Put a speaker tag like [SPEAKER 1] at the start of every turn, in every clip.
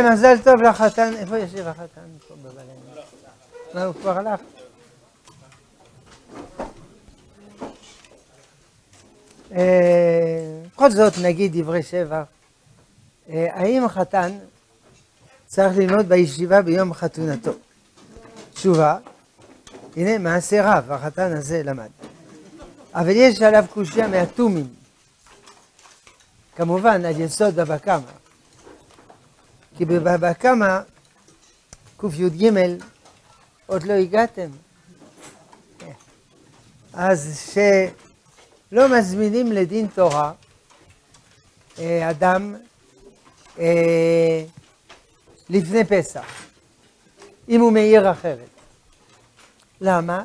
[SPEAKER 1] מזל טוב לחתן. איפה יש לי החתן? פה בבלן. מה, הוא כבר הלך? בכל זאת נגיד דברי שבח. האם החתן צריך ללמוד בישיבה ביום חתונתו? תשובה, הנה מעשה רב, החתן הזה למד. אבל יש עליו קושיה מהתומים. כמובן על יסוד בבא קמא. כי בבבא קמא, קי"ג, עוד לא הגעתם. אז שלא מזמינים לדין תורה אדם לפני פסח, אם הוא מעיר אחרת. למה?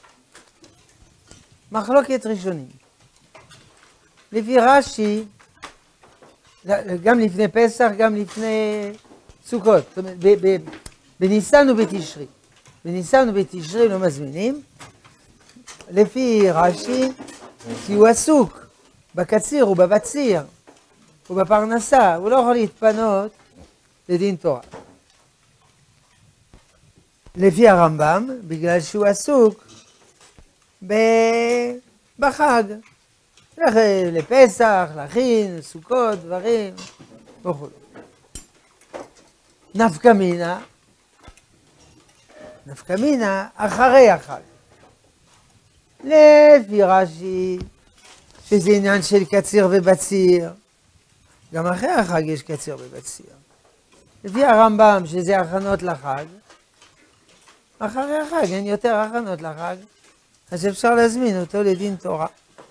[SPEAKER 1] מחלוקת ראשונים. לפי רש"י, גם לפני פסח, גם לפני סוכות. זאת אומרת, בניסן ובתשרי. בניסן ובתשרי לא מזמינים. לפי רש"י, כי הוא עסוק בקציר ובבציר ובפרנסה, הוא לא יכול להתפנות לדין תורה. לפי הרמב"ם, בגלל שהוא עסוק בחג, לפסח, להכין, סוכות, דברים וכו'. נפקא מינה אחרי החג. לפי רש"י, שזה עניין של קציר ובציר, גם אחרי החג יש קציר ובציר. לפי הרמב"ם, שזה הכנות לחג, אחרי החג אין יותר הכנות לחג, אז אפשר להזמין אותו לדין תורה.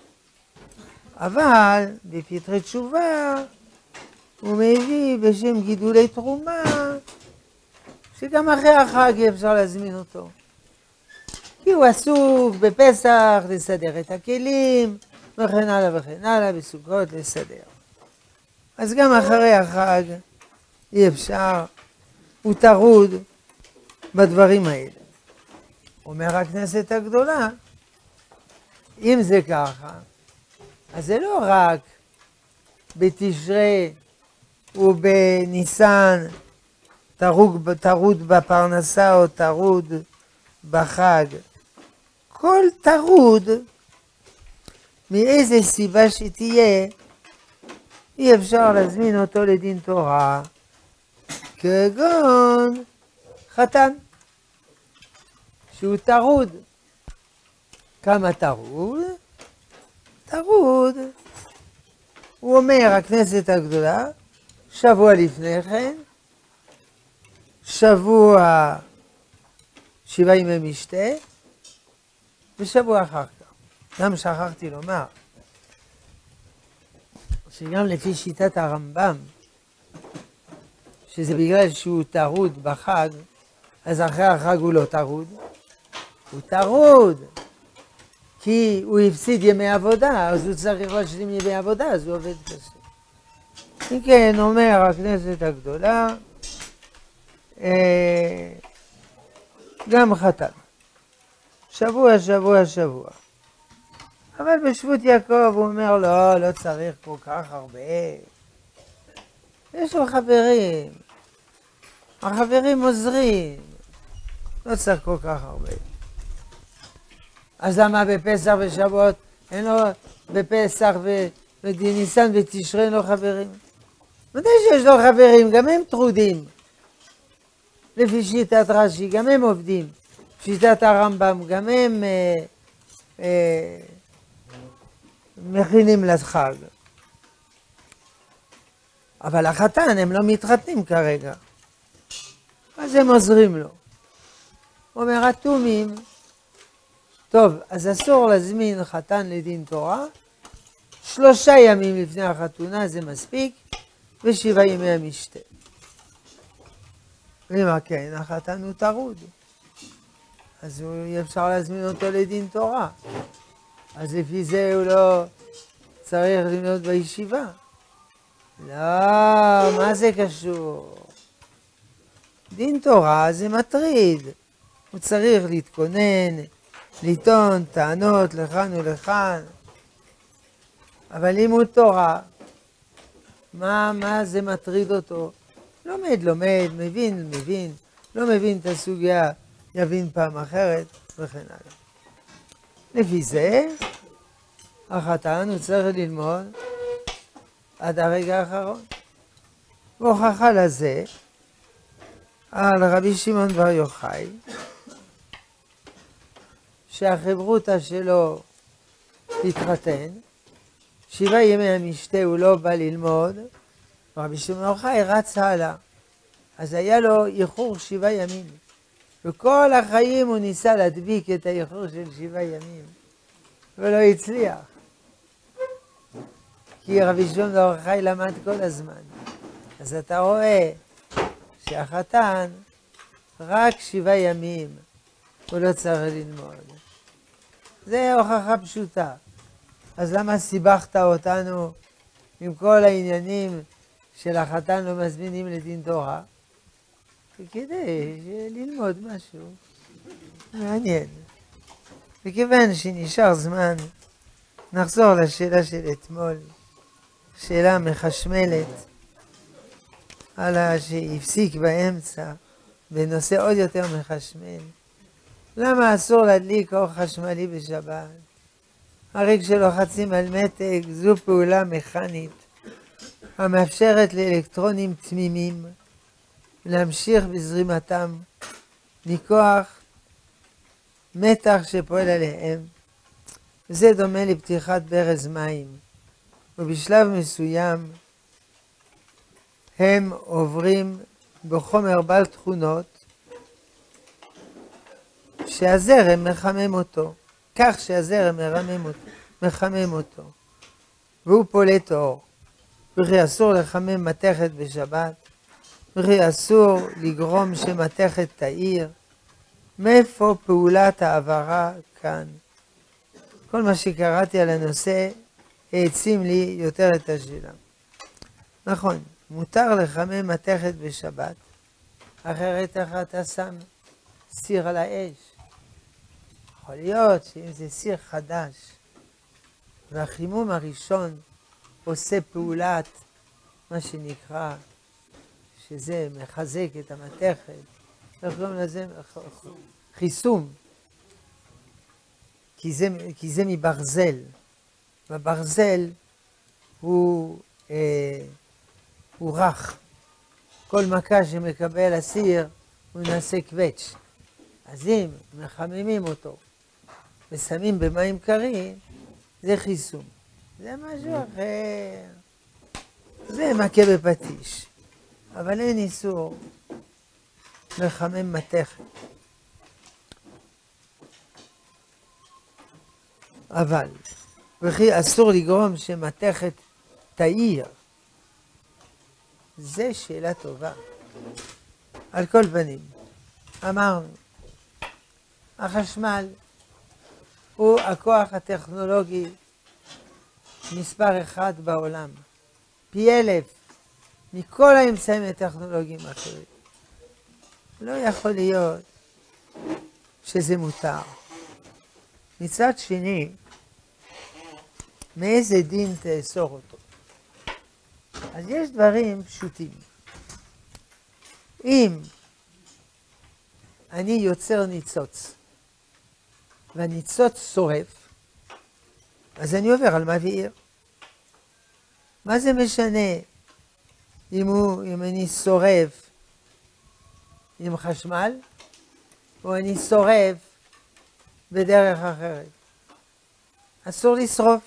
[SPEAKER 1] אבל בפתרי תשובה הוא מביא בשם גידולי תרומה, שגם אחרי החג אפשר להזמין אותו. כי הוא עסוק בפסח לסדר את הכלים, וכן הלאה וכן הלאה, בסוכות לסדר. אז גם אחרי החג אי אפשר, הוא טרוד בדברים האלה. אומר הכנסת הגדולה, אם זה ככה, אז זה לא רק בתשרי ובניסן טרוד בפרנסה או טרוד בחג. כל טרוד, מאיזה סיבה שתהיה, אי אפשר להזמין אותו לדין תורה, כגון חתן, שהוא טרוד. כמה טרוד? טרוד. הוא אומר, הכנסת הגדולה, שבוע לפני כן, שבוע 7 ימי משתה, ושבוע אחר כך. גם שכחתי לומר, שגם לפי שיטת הרמב"ם, שזה בגלל שהוא טרוד בחג, אז אחרי החג הוא לא טרוד. הוא טרוד, כי הוא הפסיד ימי עבודה, אז הוא צריך להשלים ימי עבודה, אז הוא עובד קשה. אם כן, אומר הכנסת הגדולה, גם חתן. שבוע. אבל בשבות יעקב הוא אומר, לא צריך כל כך הרבה. יש לו חברים. החברים עוזרים. לא צריך כל כך הרבה. אז למה בפסח ושבועות אין לו בפסח ובניסן ותשרי אין לו חברים? מתי שיש לו חברים, גם הם טרודים. לפי שיטת רש"י, גם הם עובדים. שיטת הרמב"ם, גם הם מכינים לחג. אבל החתן, הם לא מתחתנים כרגע. אז הם עוזרים לו. הוא אומר, התומים, טוב, אז אסור להזמין חתן לדין תורה, 3 ימים לפני החתונה זה מספיק, ו7 ימי המשתה. ומה כן, החתן הוא טרוד. אז אי אפשר להזמין אותו לדין תורה. אז לפי זה הוא לא צריך ללמוד בישיבה. לא, מה זה קשור? דין תורה זה מטריד. הוא צריך להתכונן, לטעון טענות לכאן ולכאן. אבל לימוד תורה, מה זה מטריד אותו? לומד, מבין, לא מבין את הסוגיה, יבין פעם אחרת, וכן הלאה. לפי זה, החתן הוא צריך ללמוד עד הרגע האחרון. והוכחה לזה, על רבי שמעון בר יוחאי, שהחברותא שלו התחתן, 7 ימי המשתה הוא לא בא ללמוד, רבי שמעון בר יוחאי רץ הלאה. אז היה לו איחור 7 ימים. וכל החיים הוא ניסה להדביק את האיחור של 7 ימים. ולא הצליח. כי רבי שמעון בר יוחאי למד כל הזמן. אז אתה רואה שהחתן רק 7 ימים הוא לא צריך ללמוד. זה הוכחה פשוטה. אז למה סיבכת אותנו עם כל העניינים של החתן לא מזמינים לדין תורה? כדי ללמוד משהו מעניין. וכיוון שנשאר זמן, נחזור לשאלה של אתמול, שאלה מחשמלת, על שהפסיק באמצע, בנושא עוד יותר מחשמל. למה אסור להדליק אור חשמלי בשבת? הרי כשלוחצים על מתג, זו פעולה מכנית, המאפשרת לאלקטרונים תמימים להמשיך בזרימתם מכוח מתח שפועל עליהם. זה דומה לפתיחת ברז מים, ובשלב מסוים הם עוברים בחומר בעל תכונות שהזרם מחמם אותו, כך שהזרם מחמם אותו, והוא פולט אור. וכי אסור לחמם מתכת בשבת, וכי אסור לגרום שמתכת תאיר. מאיפה פעולת העברה כאן? כל מה שקראתי על הנושא העצים לי יותר את השאלה. נכון, מותר לחמם מתכת בשבת, אחרת אתה שם סיר על האש. יכול להיות שאם זה סיר חדש, והחימום הראשון עושה פעולת, מה שנקרא, שזה מחזק את המתכת, איך קוראים לזה? חיסום. כי זה מברזל. והברזל הוא רך. כל מכה שמקבל הסיר הוא נעשה קווץ'. אז אם מחממים אותו ושמים במים קרים, זה חיסום. זה משהו אחר. זה מכה בפטיש. אבל אין איסור לחמם מתכת. אבל, וכי אסור לגרום שמתכת תאיר. זה שאלה טובה. על כל פנים, אמרנו, החשמל הוא הכוח הטכנולוגי מספר 1 בעולם. פי 1000 מכל האמצעים הטכנולוגיים האחרים. לא יכול להיות שזה מותר. מצד שני, מאיזה דין תאסור אותו? אז יש דברים פשוטים. אם אני יוצר ניצוץ, והניצוץ שורף, אז אני עובר על מבעיר. מה זה משנה אם אני שורף עם חשמל, או אני שורף בדרך אחרת? אסור לשרוף.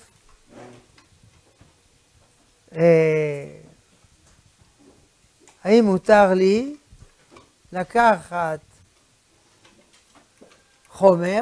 [SPEAKER 1] האם מותר לי לקחת חומר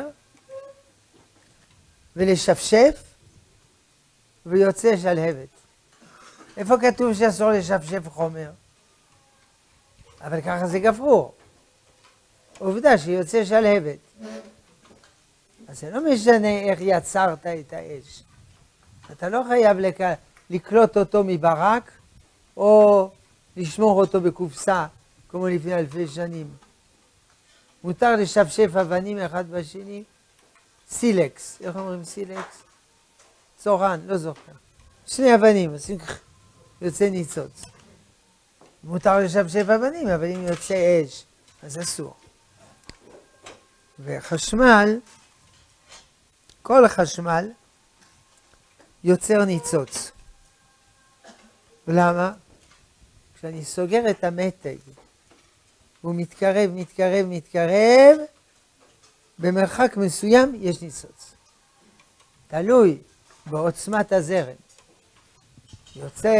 [SPEAKER 1] ולשפשף ויוצא שלהבת? איפה כתוב שאסור לשפשף חומר? אבל ככה זה גפרור. עובדה שיוצא שלהבת. אז זה לא משנה איך יצרת את האש. אתה לא חייב לקלוט אותו מברק, או לשמור אותו בקופסה, כמו לפני 1000 שנים. מותר לשפשף אבנים אחד בשני. סילקס, איך אומרים סילקס? צורן, לא זוכר. 2 אבנים, יוצא ניצוץ. מותר לשפשף אבנים, אבל אם יוצא אש, אז אסור. וחשמל, כל חשמל יוצר ניצוץ. ולמה? כשאני סוגר את המתג, הוא מתקרב, מתקרב, מתקרב, במרחק מסוים יש ניצוץ. תלוי בעוצמת הזרם. יוצא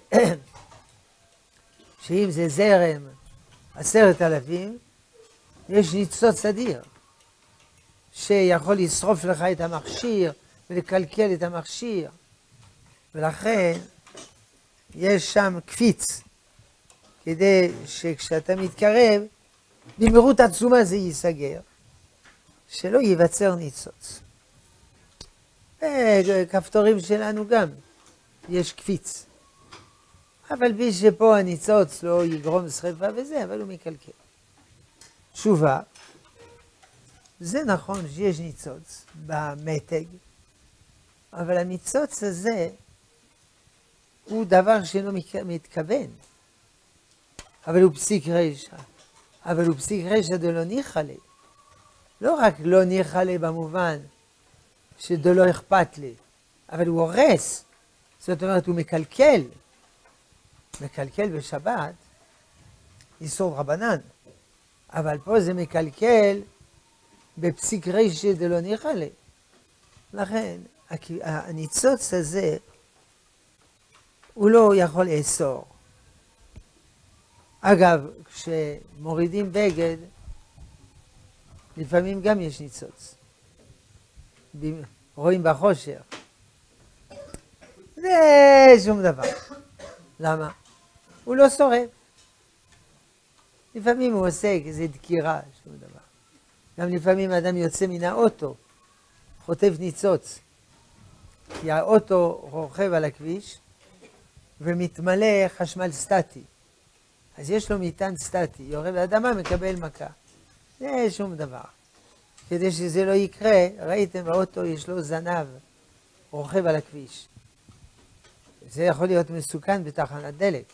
[SPEAKER 1] שאם זה זרם 10,000, יש ניצוץ אדיר, שיכול לשרוף לך את המכשיר ולקלקל את המכשיר, ולכן יש שם קפיץ, כדי שכשאתה מתקרב, במהירות עצומה זה ייסגר, שלא ייווצר ניצוץ. כפתורים שלנו גם, יש קפיץ. אבל בי שפה הניצוץ לא יגרום שריפה וזה, אבל הוא מקלקל. תשובה, זה נכון שיש ניצוץ במתג, אבל הניצוץ הזה הוא דבר שאינו מתכוון. אבל הוא פסיק רשע. אבל הוא פסיק רשע דלא ניחא. לא רק לא ניחא במובן שדלא אכפת לי, אבל הוא הורס. זאת אומרת, הוא מקלקל. מקלקל בשבת, איסור רבנן. אבל פה זה מקלקל בפסיק רשע דלא ניחא. לכן, הניצוץ הזה, הוא לא יכול לאסור. אגב, כשמורידים בגד, לפעמים גם יש ניצוץ. רואים בחושר. זה שום דבר. למה? הוא לא שורף. לפעמים הוא עושה איזו דקירה, שום דבר. גם לפעמים האדם יוצא מן האוטו, חוטף ניצוץ. כי האוטו רוכב על הכביש, ומתמלא חשמל סטטי. אז יש לו מטען סטטי, יורד לאדמה, מקבל מכה. זה שום דבר. כדי שזה לא יקרה, ראיתם, האוטו יש לו זנב, רוכב על הכביש. זה יכול להיות מסוכן בתחנת דלק.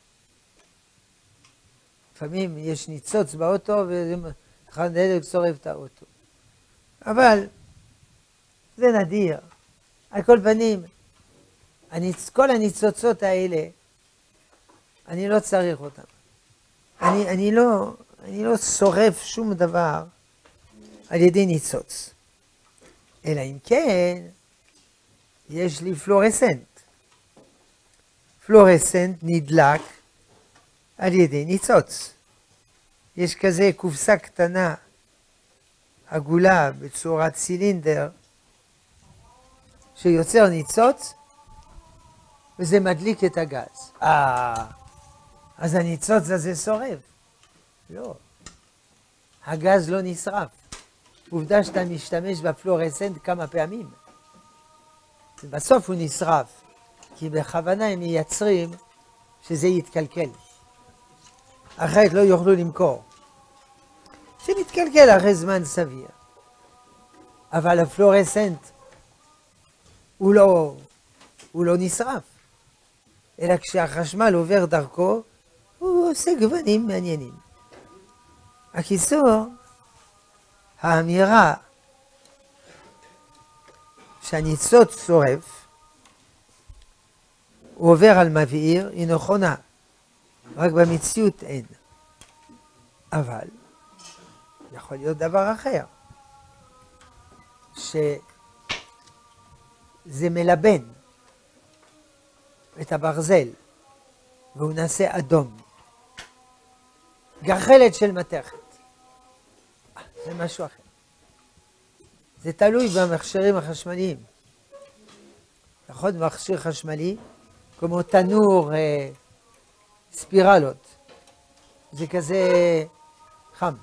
[SPEAKER 1] לפעמים יש ניצוץ באוטו, ותחנת דלק שורף את האוטו. אבל זה נדיר. על כל פנים, כל הניצוצות האלה, אני לא צריך אותם. אני לא שורף שום דבר על ידי ניצוץ. אלא אם כן, יש לי פלורסנט. פלורסנט נדלק על ידי ניצוץ. יש כזה קופסה קטנה, עגולה בצורת צילינדר, שיוצר ניצוץ, וזה מדליק את הגז. אז הניצוץ הזה שורף. לא. הגז לא נשרף. עובדה שאתה משתמש בפלורסנט כמה פעמים. בסוף הוא נשרף, כי בכוונה הם מייצרים שזה יתקלקל. אחרת לא יוכלו למכור. שמתקלקל אחרי זמן סביר. אבל הפלורסנט הוא לא נשרף. אלא כשהחשמל עובר דרכו, הוא עושה גוונים מעניינים. הקיצור, האמירה שהניצוץ שורף, הוא עובר על מבעיר, היא נכונה. רק במציאות אין. אבל יכול להיות דבר אחר. שזה מלבן את הברזל, והוא נעשה אדום. גחלת של מתכת. זה משהו אחר. זה תלוי במכשירים החשמליים. נכון, מכשיר חשמלי, כמו תנור ספירלות. זה כזה חם.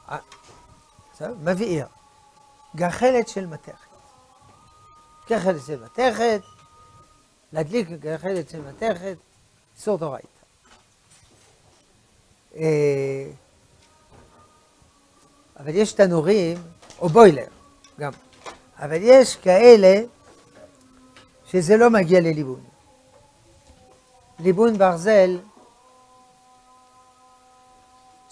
[SPEAKER 1] מבעיר. גחלת של מתכת. גחלת של מתכת, להדליק גחלת של מתכת, איסור דאורייתא. אבל יש תנורים, או בוילר גם, אבל יש כאלה שזה לא מגיע לליבון. ליבון ברזל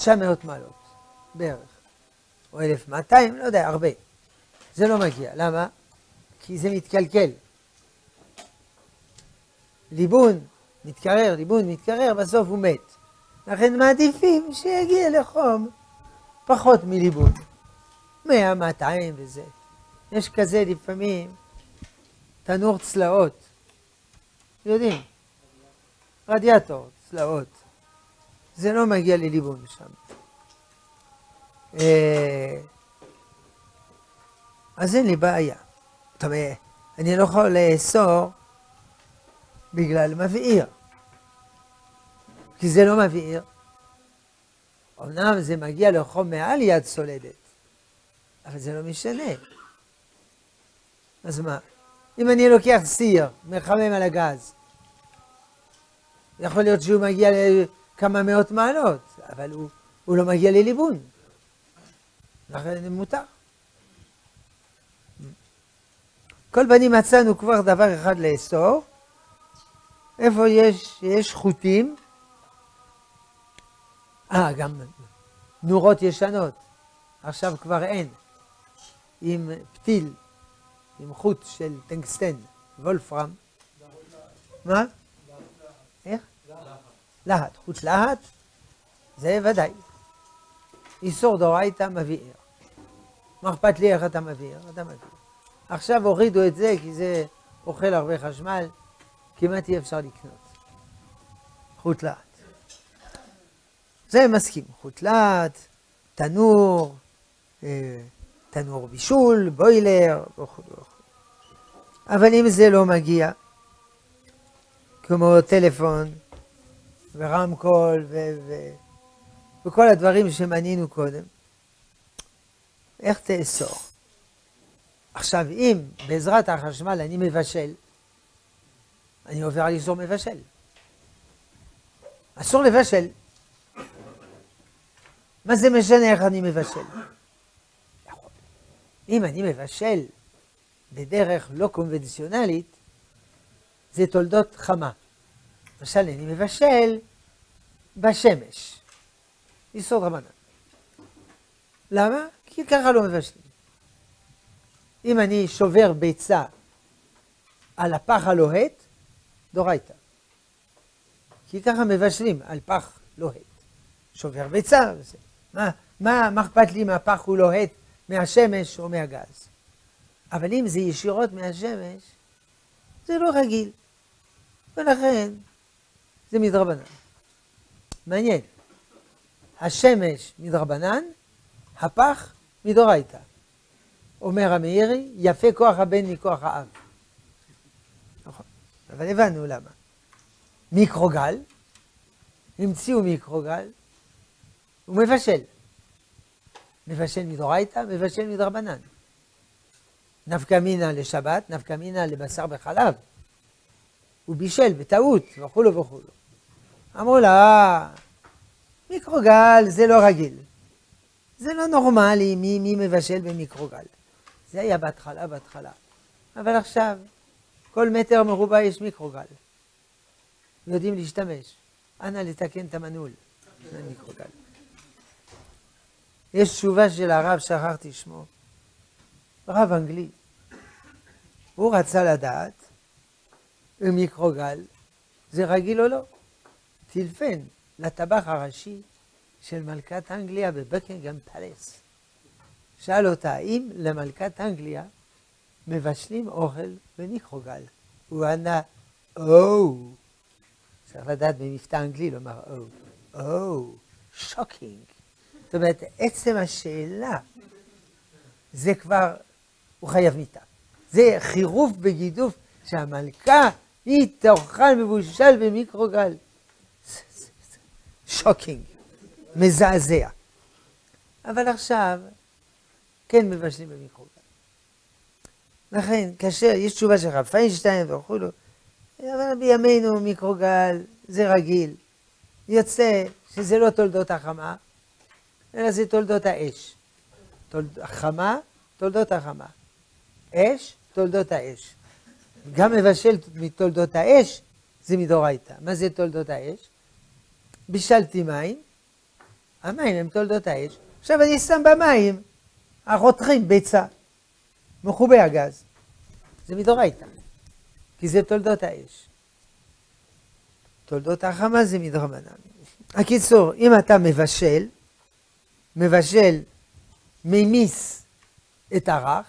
[SPEAKER 1] 900 מעלות, בערך. או 1200, לא יודע, הרבה. זה לא מגיע. למה? כי זה מתקלקל. ליבון מתקרר, בסוף הוא מת. לכן מעדיפים שיגיע לחום פחות מליבון. 100, 200 וזה. יש כזה לפעמים תנור צלעות. יודעים? רדיאטור, צלעות. זה לא מגיע לליבון שם. אז אין לי בעיה. זאת אומרת, אני לא יכול לאסור בגלל מבעיר. כי זה לא מבעיר. אמנם זה מגיע לחום מעל יד סולדת, אבל זה לא משנה. אז מה? אם אני לוקח סיר, מחמם על הגז, יכול להיות שהוא מגיע לכמה מאות מעלות, אבל הוא לא מגיע לליבון. לכן מותר. כל פנים מצאנו כבר דבר אחד לאסור. איפה יש חוטים, גם נורות ישנות, עכשיו כבר אין, עם פתיל, עם חוט של טנגסטן, וולפרם. מה? איך? להט, חוט להט, זה ודאי. איסור דאורייתא מבעיר. מה אכפת לי איך אתה מבעיר? אתה מבעיר. עכשיו הורידו את זה כי זה אוכל הרבה חשמל, כמעט אי אפשר לקנות. חוט להט. זה מסכים. חוט להט, תנור, תנור בישול, בוילר, וכו'. אבל אם זה לא מגיע, כמו טלפון ורמקול וכל הדברים שמנינו קודם, איך תאסור? עכשיו, אם בעזרת החשמל אני מבשל, אני עובר על איסור מבשל. אסור לבשל. מה זה משנה איך אני מבשל? אם אני מבשל בדרך לא קונבנציונלית, זה תולדות חמה. למשל, אני מבשל בשמש. איסור רבנן. למה? כי ככה לא מבשלים. אם אני שובר ביצה על הפח הלוהט, דאורייתא. כי ככה מבשלים על פח לוהט. שובר ביצה וזה. מה אכפת לי מהפח הוא לוהט מהשמש או מהגז? אבל אם זה ישירות מהשמש, זה לא רגיל. ולכן זה מדרבנן. מעניין. השמש מדרבנן, הפח מדאורייתא. אומר המאירי, יפה כוח הבן מכוח האב. נכון. אבל הבנו למה. מיקרוגל, המציאו מיקרוגל, הוא מבשל. מבשל מדאורייתא, מבשל מדרבנן. נפקא מינה לשבת, נפקא מינה לבשר בחלב. הוא בישל בטעות, וכולו וכולו. אמרו לה, מיקרוגל זה לא רגיל. זה לא נורמלי מי מבשל במיקרוגל. זה היה בהתחלה. אבל עכשיו, כל מטר מרובע יש מיקרוגל. יודעים להשתמש. אנא לתקן את המנעול. זה מיקרוגל. יש תשובה של הרב, שכחתי שמו. רב אנגלי. הוא רצה לדעת אם מיקרוגל זה רגיל או לא. טילפן לטבח הראשי של מלכת אנגליה בבקינגהאם פלאס. שאל אותה, האם למלכת אנגליה מבשלים אוכל במיקרוגל? הוא ענה, צריך לדעת במבטא אנגלי לומר, שוקינג. זאת אומרת, עצם השאלה, זה כבר, הוא חייב מיתה. זה חירוף בגידוף שהמלכה היא תאכל מבושל במיקרוגל. שוקינג, מזעזע. אבל עכשיו, כן מבשלים במיקרוגל. לכן, כאשר יש תשובה של רב פיינשטיין וכולו, אבל בימינו מיקרוגל זה רגיל. יוצא שזה לא תולדות החמה, אלא זה תולדות האש. החמה, תולדות החמה. אש, תולדות האש. גם מבשל מתולדות האש, זה מדאורייתא. מה זה תולדות האש? בישלתי מים, המים הם תולדות האש. עכשיו אני שם במים, הרותחים ביצה, מחובי הגז. זה מדאורייתא, כי זה תולדות האש. תולדות החמה זה מדרבנן. הקיצור, אם אתה מבשל, ממיס את הרך,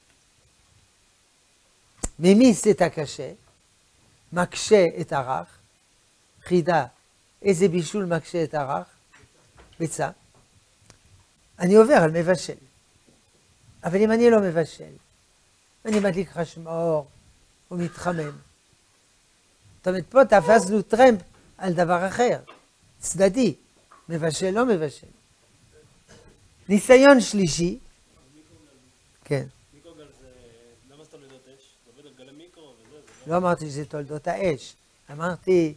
[SPEAKER 1] ממיס את הקשה, מקשה את הרך, חידה, איזה בישול מקשה את הרך? ביצה. אני עובר על מבשל. אבל אם אני לא מבשל, אני מדליק חשמור, הוא מתחמם. זאת אומרת, פה תפסנו טרמפ על דבר אחר, צדדי, מבשל לא מבשל. ניסיון שלישי, כן.
[SPEAKER 2] מיקרוגל זה, למה זה תולדות אש? זה עובד על גלי מיקרו וזה,
[SPEAKER 1] לא אמרתי שזה תולדות האש, אמרתי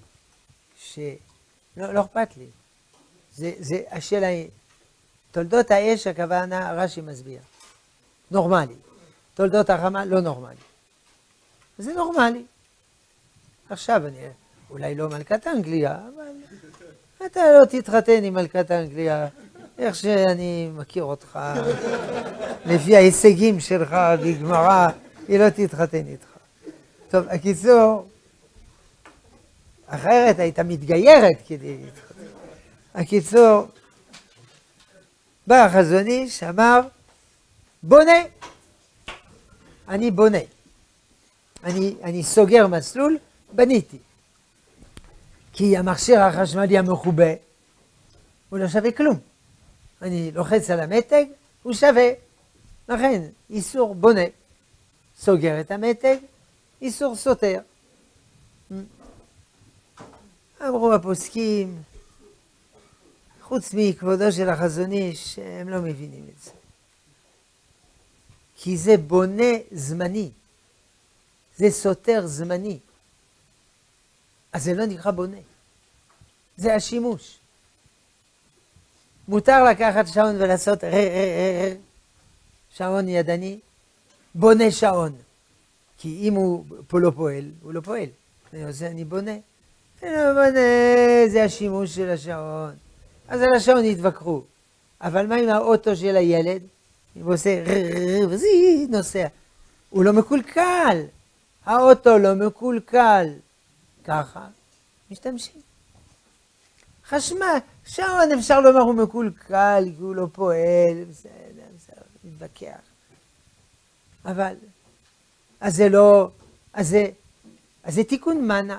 [SPEAKER 1] לא אכפת לי. זה השאלה היא, תולדות האש הכוונה רש"י מסביר, נורמלי. תולדות החמה לא נורמלי. זה נורמלי. עכשיו אני, אולי לא מלכת אנגליה, אבל אתה לא תתחתן עם מלכת אנגליה, איך שאני מכיר אותך, לפי ההישגים שלך בגמרא, היא לא תתחתן איתך. טוב, הקיצור, אחרת הייתה מתגיירת כדי להתחתן. הקיצור, בא החזון איש, אמר, בונה. אני בונה. אני סוגר מסלול, בניתי. כי המכשיר החשמלי המחובה, הוא לא שווה כלום. אני לוחץ על המתג, הוא שווה. לכן, איסור בונה. סוגר את המתג, איסור סותר. אמרו הפוסקים, חוץ מכבודו של החזון איש, הם לא מבינים את זה. כי זה בונה זמני. זה סותר זמני. אז זה לא נקרא בונה. זה השימוש. מותר לקחת שעון ולעשות שעון ידני, בונה שעון. כי אם הוא פה לא פועל, הוא לא פועל. אני בונה. זה השימוש של השעון. אז על השעון יתווכחו. אבל מה עם האוטו של הילד? הוא עושה וזה נוסע. הוא לא מקולקל. האוטו לא מקולקל. ככה משתמשים. חשמל, שעון אפשר לומר הוא מקולקל, כי הוא לא פועל, בסדר, מתווכח. אבל, אז זה לא, אז זה תיקון מנה.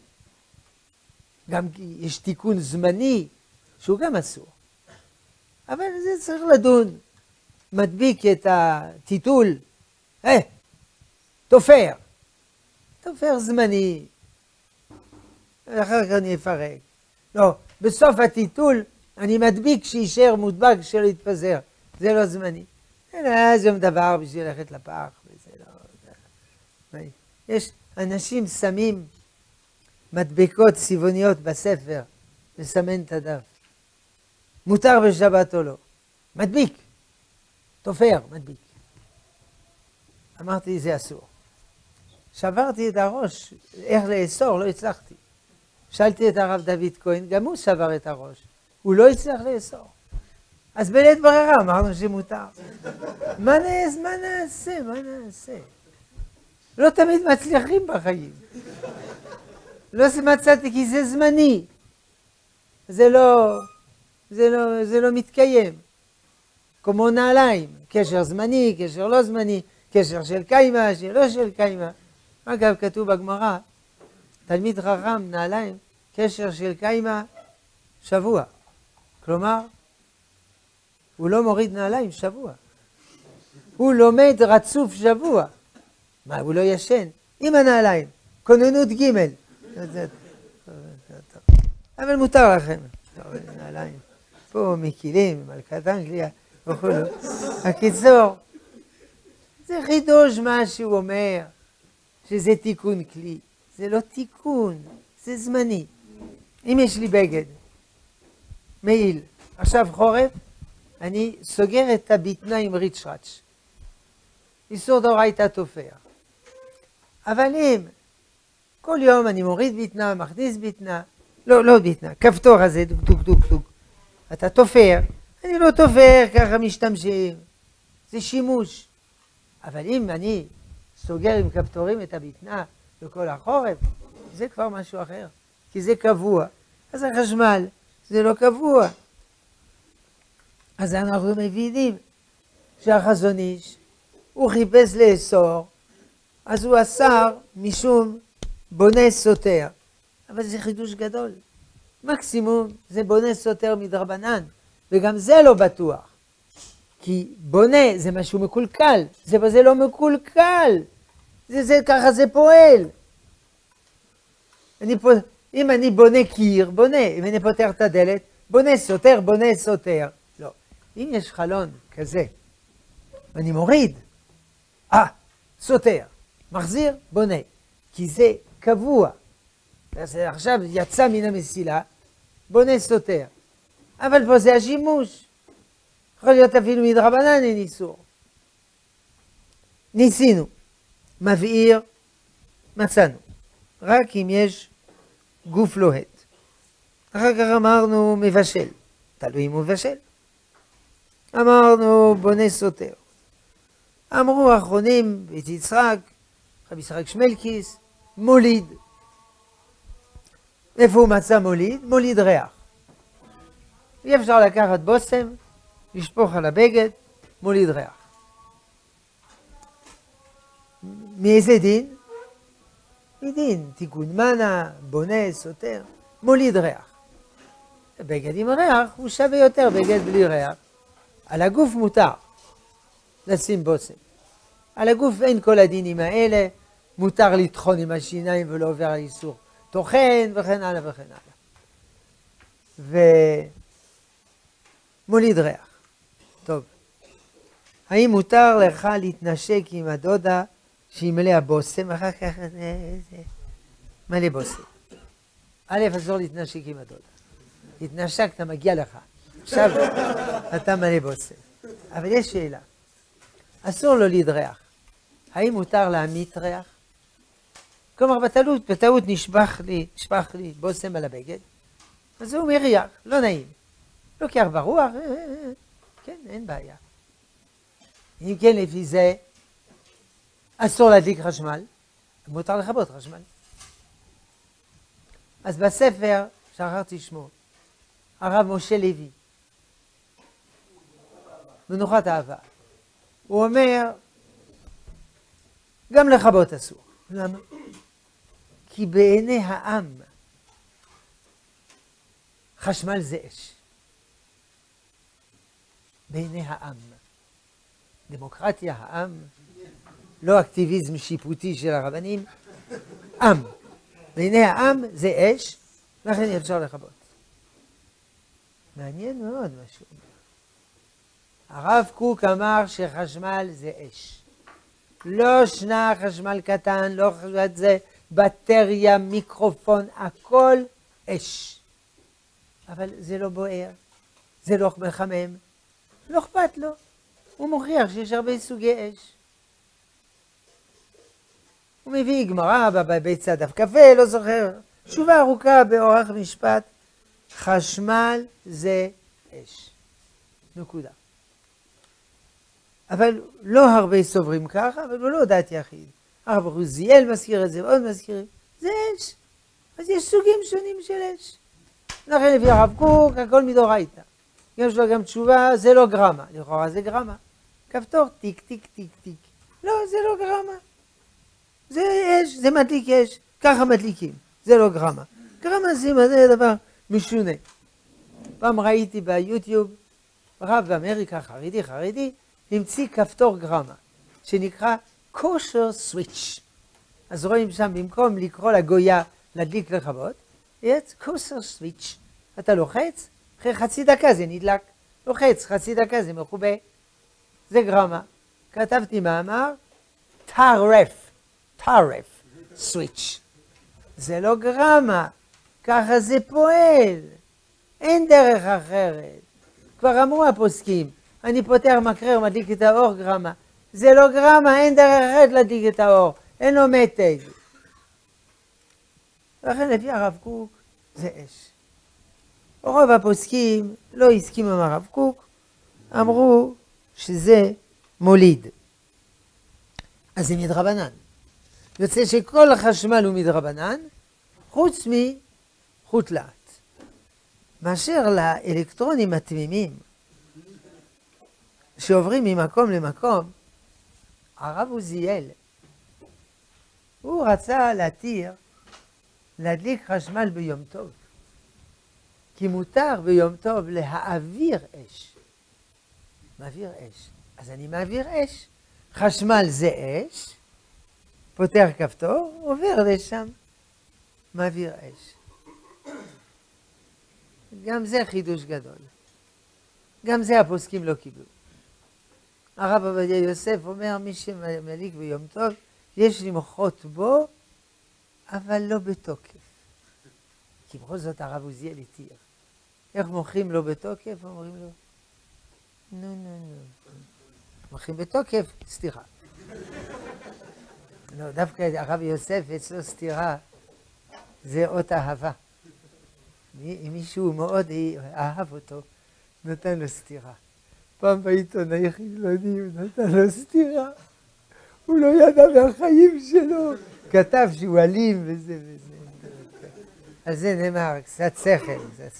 [SPEAKER 1] גם יש תיקון זמני, שהוא גם אסור. אבל זה צריך לדון. מדביק את הטיטול, תופר. תופר זמני. ואחר כך אני אפרק. לא, בסוף הטיטול אני מדביק שישאר מודבק שלא יתפזר. זה לא זמני. זה יום דבר בשביל ללכת לפח. וזה לא... יש אנשים שמים מדבקות צבעוניות בספר לסמן את הדף. מותר בשבת או לא. מדביק. תופר, מדביק. אמרתי, זה אסור. שברתי את הראש, איך לאסור, לא הצלחתי. שאלתי את הרב דוד כהן, גם הוא שבר את הראש. הוא לא הצליח לאסור. אז בלית ברירה אמרנו שמותר. מה נעשה? לא תמיד מצליחים בחיים. לא מצאתי כי זה זמני. זה לא מתקיים. כמו נעליים, קשר זמני, קשר לא זמני, קשר של קיימה, שלא של קיימה. אגב, כתוב בגמרא, תלמיד חכם, נעליים, קשר של קיימה, שבוע. כלומר, הוא לא מוריד נעליים שבוע. הוא לומד רצוף שבוע. מה, הוא לא ישן? עם הנעליים, כוננות ג' אבל מותר לכם. נעליים. פה מקילים, מלכת אנגליה וכו'. הקיצור, זה חידוש מה שהוא אומר, שזה תיקון כלי. זה לא תיקון, זה זמני. אם יש לי בגד, מעיל, עכשיו חורף, אני סוגר את הביטנה עם ריצ'רץ'. איסור דאורייתא תופר. אבל אם כל יום אני מוריד ביטנה, מכניס ביטנה, לא ביטנה, כפתור הזה, דוק. אתה תופר, אני לא תופר, ככה משתמשים. זה שימוש. אבל אם אני סוגר עם כפתורים את הבטנה בכל החורף, זה כבר משהו אחר, כי זה קבוע. אז החשמל זה לא קבוע. אז אנחנו מבינים שהחזון איש, הוא חיפש לאסור, אז הוא אסר משום בונה סותר. אבל זה חידוש גדול. מקסימום זה בונה סותר מדרבנן, וגם זה לא בטוח. כי בונה זה משהו מקולקל, זה לא מקולקל. ככה זה פועל. אם אני בונה קיר, בונה. אם אני פותח את הדלת, בונה סותר, בונה סותר. לא. אם יש חלון כזה, ואני מוריד, סותר. מחזיר, בונה. כי זה קבוע. אז עכשיו יצא מן המסילה, בונה סותר. אבל פה זה השימוש. יכול להיות אפילו מדרבנן אין איסור. ניסינו. מבעיר, מצאנו. רק אם יש גוף לוהט. אחר כך אמרנו מבשל. תלוי אם הוא מבשל. אמרנו בונה סותר. אמרו האחרונים, בית יצחק, רבי יצחק שמלקיס, מוליד. איפה הוא מצא מוליד? מוליד ריח. אי אפשר לקחת בושם, לשפוך על הבגד, מוליד ריח. מאיזה דין? מדין, תיקון מנה, בונה, סותר, מוליד ריח. בגד עם ריח הוא שווה יותר בגד בלי ריח. על הגוף מותר לשים בושם. על הגוף אין כל הדינים האלה, מותר לטחון עם השיניים ולא עובר על איסור טוחן וכן הלאה וכן הלאה. ומוליד ריח. טוב. האם מותר לך להתנשק עם הדודה שימלא הבושם? אחר כך מלא בושם. א', אסור להתנשק עם הדודה. התנשקת, מגיע לך. עכשיו אתה מלא בושם. אבל יש שאלה. אסור להוליד ריח. האם מותר להמית ריח? כלומר, בטעות נשפך לי בושם על הבגד, אז הוא מריח, לא נעים. לוקח ברוח, כן, אין בעיה. אם כן, לפי זה, אסור להדליק חשמל, מותר לכבות חשמל. אז בספר, שכחתי שמו, הרב משה לוי, מנוחת אהבה, הוא אומר, גם לכבות אסור. למה? כי בעיני העם, חשמל זה אש. בעיני העם. דמוקרטיה, העם, לא אקטיביזם שיפוטי של הרבנים, עם. בעיני העם זה אש, לכן אפשר לכבות. מעניין מאוד מה שהוא אומר. הרב קוק אמר שחשמל זה אש. לא שנה חשמל קטן, לא חשמל זה, בטריה, מיקרופון, הכל אש. אבל זה לא בוער, זה לא מחמם, לא אכפת לו. הוא מוכיח שיש הרבה סוגי אש. הוא מביא גמרא בבית צדף קפה, לא זוכר. תשובה ארוכה באורח משפט, חשמל זה אש. נקודה. אבל לא הרבה סוברים ככה, אבל הוא לא דעת יחיד. הרב רוזיאל מזכיר את זה, ועוד מזכירים. זה אש. אז יש סוגים שונים של אש. לכן לפי הרב קוק, הכל מדאורייתא. יש לו גם תשובה, זה לא גרמה. לכאורה זה גרמה. כפתור, טיק, טיק, טיק, טיק. לא, זה לא גרמה. זה אש, זה מדליק אש. ככה מדליקים. זה לא גרמה. גרמה זה דבר משונה. פעם ראיתי ביוטיוב, רב באמריקה, חרדי, המציא כפתור גרמה, שנקרא kosher switch. אז רואים שם, במקום לקרוא לגויה, להדליק לכבות, יש kosher switch. אתה לוחץ, אחרי חצי דקה זה נדלק. לוחץ, חצי דקה זה מחובה. זה גרמה. כתבתי מאמר, טרף switch. זה לא גרמה, ככה זה פועל. אין דרך אחרת. כבר אמרו הפוסקים, אני פותח מקרר, מדליק את האור, גרמה. זה לא גרמה, אין דרך אחרת להדליק את האור. אין לו מתג. לכן לפי הרב קוק זה אש. רוב הפוסקים לא הסכימו עם הרב קוק, אמרו שזה מוליד. אז זה מדרבנן. יוצא שכל החשמל הוא מדרבנן, חוץ מחוט לאט. מאשר לאלקטרונים התמימים, שעוברים ממקום למקום, הרב עוזיאל, הוא רצה להתיר, להדליק חשמל ביום טוב. כי מותר ביום טוב להעביר אש. מעביר אש. אז אני מעביר אש. חשמל זה אש, פותח כפתור, עובר לשם, מעביר אש. גם זה חידוש גדול. גם זה הפוסקים לא קיבלו. הרב עובדיה יוסף אומר, מי שמדליק ביום טוב, יש למחות בו, אבל לא בתוקף. כי בכל זאת הרב עוזיאל התיר. איך מוחים לו בתוקף? אומרים לו, נו. מוחים בתוקף, סתירה. לא, דווקא הרב יוסף אצלו סתירה, זה אות אהבה. אם מישהו מאוד אהב אותו, נתן לו סתירה. פעם בעיתונאי חילוני הוא נתן לו סתירה. הוא לא ידע מהחיים שלו. כתב שהוא אלים וזה. על זה נאמר, קצת שכל.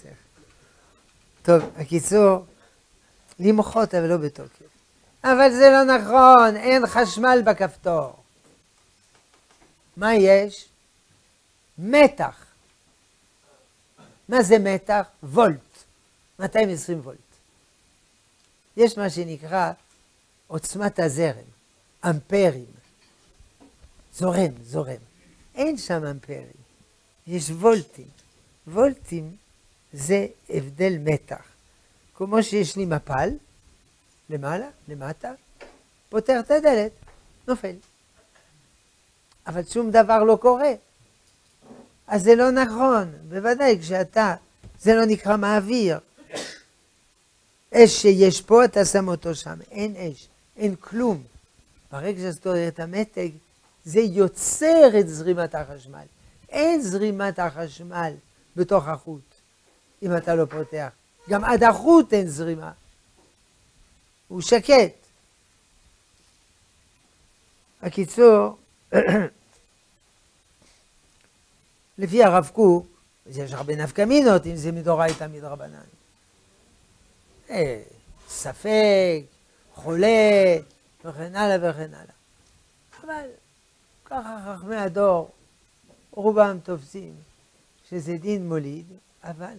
[SPEAKER 1] טוב, הקיצור, למחות אבל לא בתוקף. אבל זה לא נכון, אין חשמל בכפתור. מה יש? מתח. מה זה מתח? וולט. 220 וולט. יש מה שנקרא עוצמת הזרם, אמפרים. זורם. אין שם אמפרים, יש וולטים. וולטים זה הבדל מתח. כמו שיש לי מפל, למעלה, למטה, פותח את הדלת, נופל. אבל שום דבר לא קורה. אז זה לא נכון, בוודאי כשאתה, זה לא נקרא מעביר. אש שיש פה, אתה שם אותו שם, אין אש, אין כלום. ברגע שאתה רואה את המתג, זה יוצר את זרימת החשמל. אין זרימת החשמל בתוך החוט, אם אתה לא פותח. גם עד החוט אין זרימה. הוא שקט. הקיצור, לפי הרב קוק, יש הרבה נפקא מינות אם זה מדאורייתא מדרבנן. ספק, חולה, וכן הלאה. אבל ככה חכמי הדור, רובם תופסים שזה דין מוליד, אבל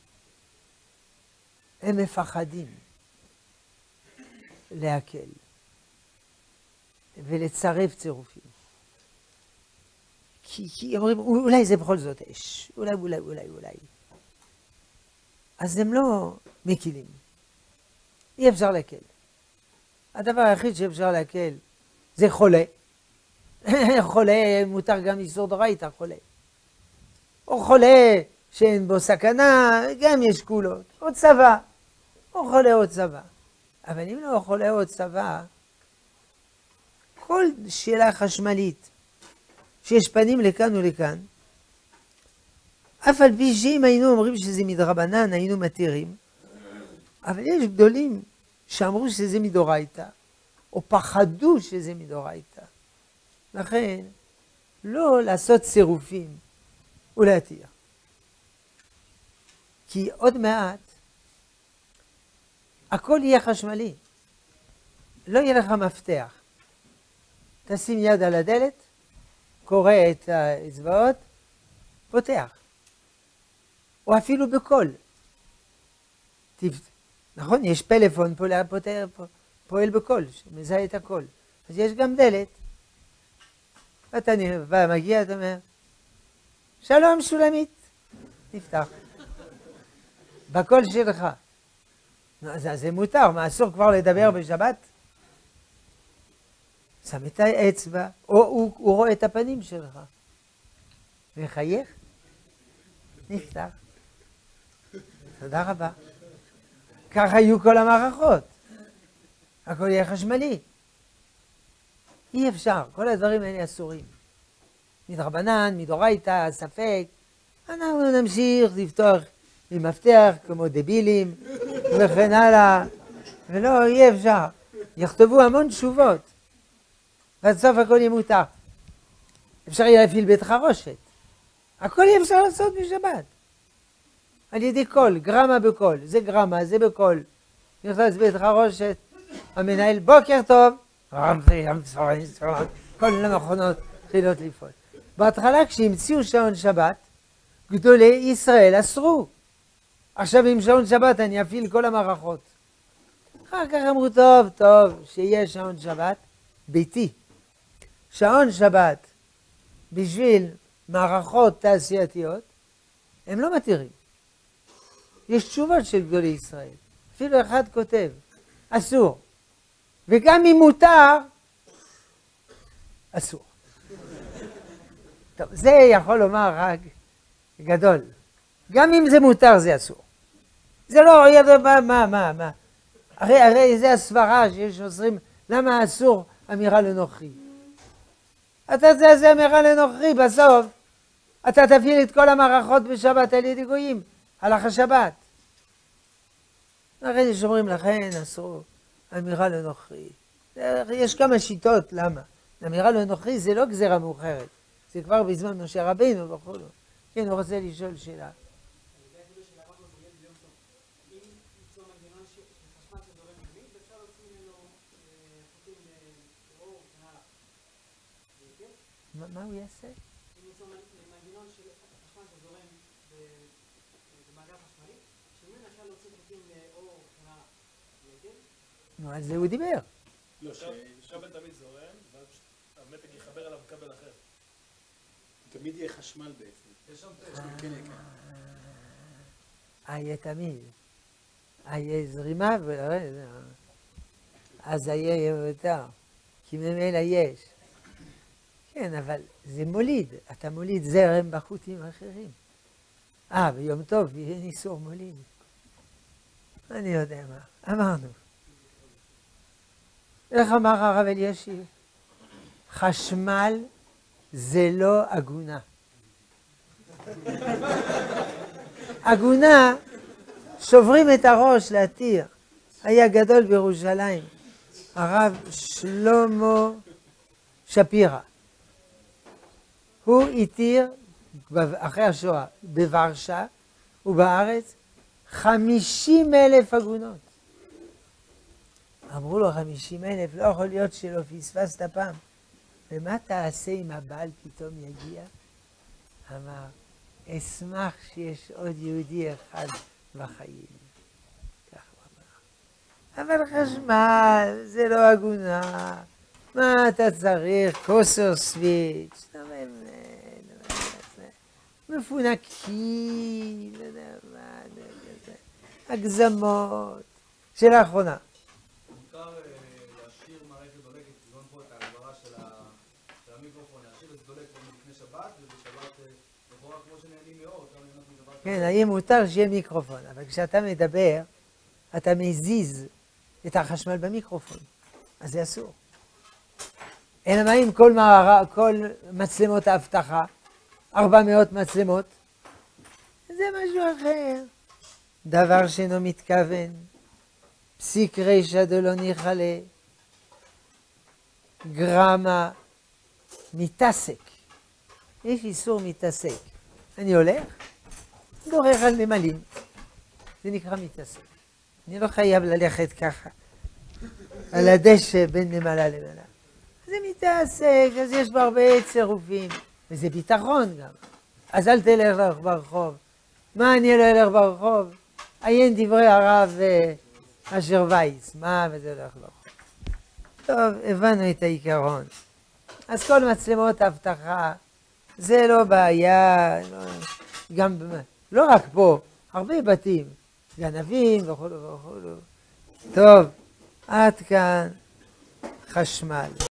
[SPEAKER 1] הם מפחדים להקל ולצרף צירופים. כי אומרים, אולי זה בכל זאת אש, אולי. אז הם לא מקילים. אי אפשר להקל. הדבר היחיד שאפשר להקל זה חולה. חולה מותר גם איסור דאורייתא, חולה. או חולה שאין בו סכנה, גם יש קולות. או צבא. או חולה או צבא. אבל אם לא חולה או צבא, כל שאלה חשמלית שיש פנים לכאן ולכאן, אף על פי שאם היינו אומרים שזה מדרבנן, היינו מתירים, אבל יש גדולים שאמרו שזה מדאורייתא, או פחדו שזה מדאורייתא. לכן, לא לעשות צירופים ולהתיר. כי עוד מעט, הכל יהיה חשמלי. לא יהיה לך מפתח. תשים יד על הדלת, קורא את האצבעות, פותח. או אפילו בקול. נכון? יש פלאפון פועל בקול, שמזהה את הקול. אז יש גם דלת. אתה מגיע, אתה אומר, שלום שולמית. נפתח. בקול שלך. זה מותר, מה אסור כבר לדבר בשבת? שם את האצבע, או הוא רואה את הפנים שלך. מחייך, נפתח. תודה רבה. ככה יהיו כל המערכות. הכל יהיה חשמלי. אי אפשר, כל הדברים האלה אסורים. מדרבנן, מדאורייתא, ספק. אנחנו נמשיך לפתוח עם מפתח כמו דבילים וכן הלאה, ולא, אי אפשר. יכתבו המון תשובות, ובסוף הכל יהיה מותר. אפשר יהיה להפעיל בית חרושת. הכל יהיה אפשר לעשות בשבת. על ידי קול, גרמה בקול, זה גרמה, זה בקול. נכנס בית חרושת, המנהל בוקר טוב, כל המכונות התחילות לפעול. בהתחלה כשהמציאו שעון שבת, גדולי ישראל אסרו. עכשיו עם שעון שבת אני אפעיל כל המערכות. אחר כך אמרו טוב, שיהיה שעון שבת ביתי. שעון שבת בשביל מערכות תעשייתיות, הם לא מתירים. יש תשובות של גדולי ישראל. אפילו אחד כותב, אסור. וגם אם מותר, אסור. טוב, זה יכול לומר רק גדול. גם אם זה מותר, זה אסור. זה לא, מה? הרי זה הסברה שיש עוזרים, למה אסור אמירה לנוכרי? זה אמירה לנוכרי, בסוף אתה תפעיל את כל המערכות בשבת על ידי גויים, הלך השבת. הרי שאומרים לכן אסור אמירה לנוכרי. יש כמה שיטות, למה? אמירה לנוכרי זה לא גזירה מאוחרת, זה כבר בזמן משה רבינו וכו'. כן, הוא רוצה לשאול שאלה. מה הוא יעשה?
[SPEAKER 3] אם ניצור מנגנון של חשמל שזורם במעגל חשמלי, שממנו אפשר להוציא חוטים לאור מבחינה יקל?
[SPEAKER 1] נו, על זה הוא דיבר.
[SPEAKER 2] לא, שבת תמיד זורם, ואז המתג יחבר אליו כבל אחר.
[SPEAKER 4] תמיד יהיה חשמל בעצם. יש שם כן יקר.
[SPEAKER 1] יהיה תמיד. יהיה זרימה, אז יהיה יותר. כי ממילא יש. כן, אבל זה מוליד. אתה מוליד זרם בחוטים אחרים. ביום טוב יהיה ניסור מוליד. אני יודע מה. אמרנו. איך אמר הרב אלישיב? חשמל זה לא עגונה. עגונה, שוברים את הראש להתיר. היה גדול בירושלים, הרב שלמה שפירא. הוא התיר, אחרי השואה, בוורשה ובארץ, 50,000 עגונות. אמרו לו 50,000, לא יכול להיות שלא פספסת פעם. ומה תעשה אם הבעל פתאום יגיע? אמר, אשמח שיש עוד יהודי אחד בחיים. כך הוא אמר. אבל חשמל זה לא עגונה. מה אתה צריך? כוסר סוויץ'. מפונקים, הגזמות. שאלה אחרונה.
[SPEAKER 5] מותר להשאיר מערכת דולקת, תזמן פה את ההגברה של המיקרופון, להשאיר את זה דולק לפני שבת, ובשבת לכאורה כמו שנהנים מאור, אפשר ליהנות משבת.
[SPEAKER 1] כן, האם מותר שיהיה מיקרופון, אבל כשאתה מדבר, אתה מזיז את החשמל במיקרופון, אז זה אסור. אלא מה עם כל מצלמות האבטחה, 400 מצלמות, זה משהו אחר. דבר שאינו מתכוון, פסיק רישא דלא ניחלה, גרמה, מתעסק. יש איסור מתעסק. אני הולך, דורך על נמלים. זה נקרא מתעסק. אני לא חייב ללכת ככה, על הדשא בין נמלה למלה. זה מתעסק, אז יש בו הרבה צירופים, וזה ביטחון גם. אז אל תלך ברחוב. מה אני לא אלך ברחוב? עיין דברי הרב אשר וייס, מה וזה הולך ברחוב. טוב, הבנו את העיקרון. אז כל מצלמות האבטחה, זה לא בעיה, גם, לא רק פה, הרבה בתים, גנבים וכו' וכו'. טוב, עד כאן חשמל.